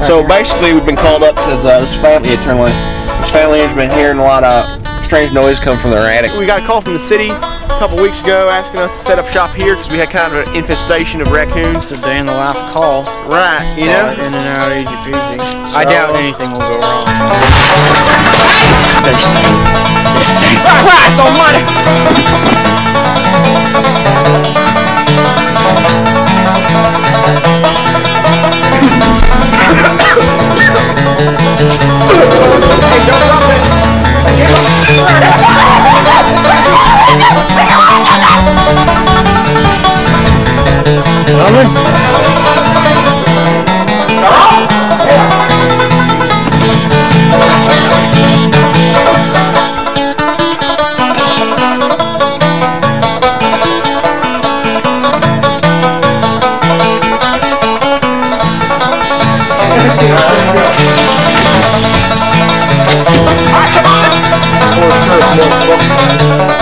So basically, we've been called up because this family has been hearing a lot of strange noise come from their attic. We got a call from the city a couple weeks ago asking us to set up shop here because we had kind of an infestation of raccoons. It's a day in the life call. Right, you know? In and out, easy peasy. So, I doubt anything will go wrong. They're saying. Christ almighty! Hey, don't drop it! Alright, come on!